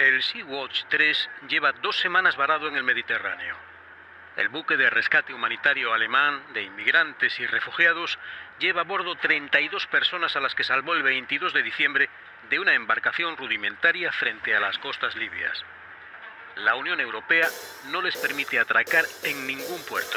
El Sea-Watch 3 lleva 2 semanas varado en el Mediterráneo. El buque de rescate humanitario alemán de inmigrantes y refugiados lleva a bordo 32 personas a las que salvó el 22 de diciembre de una embarcación rudimentaria frente a las costas libias. La Unión Europea no les permite atracar en ningún puerto.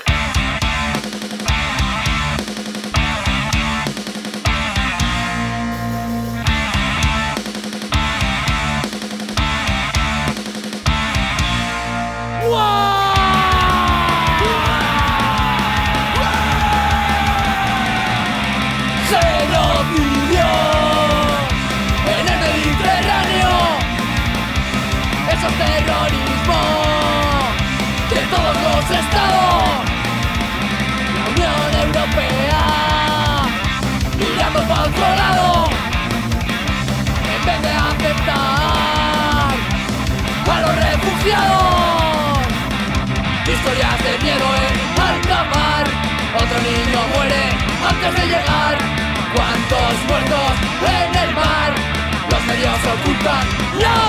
Terrorismo de todos los estados. La Unión Europea mirando para otro lado en vez de aceptar a los refugiados. Historias de miedo en alta mar. Otro niño muere antes de llegar. ¿Cuántos muertos en el mar? Los medios ocultan la